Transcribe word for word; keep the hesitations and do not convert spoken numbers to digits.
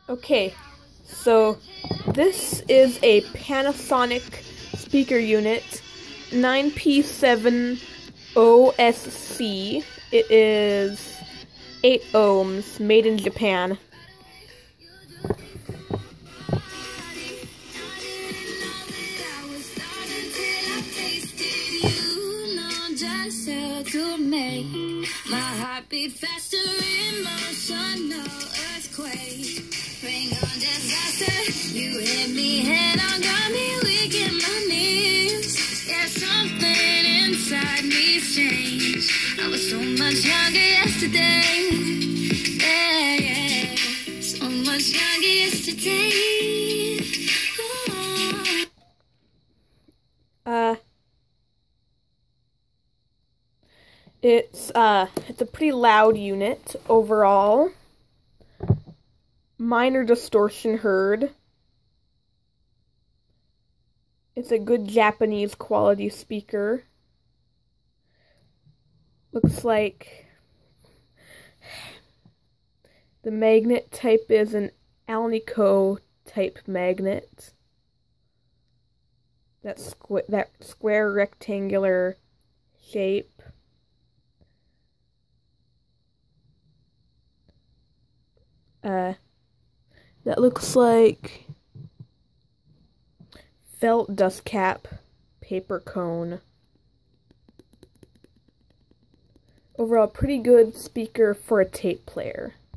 Okay, so this is a Panasonic speaker unit, nine P seven O S C. It is eight ohms, made in Japan. My heartbeat faster, emotional earthquake. Bring on disaster. You hit me head on, got me weak in my knees. Yeah, something inside me's changed. I was so much younger yesterday. Yeah, yeah. So much younger yesterday. Oh. Uh. It's, uh, it's a pretty loud unit overall. Minor distortion heard. It's a good Japanese quality speaker. Looks like the magnet type is an Alnico type magnet. That, squ that square rectangular shape. Uh, that looks like felt dust cap paper cone. Overall, pretty good speaker for a tape player.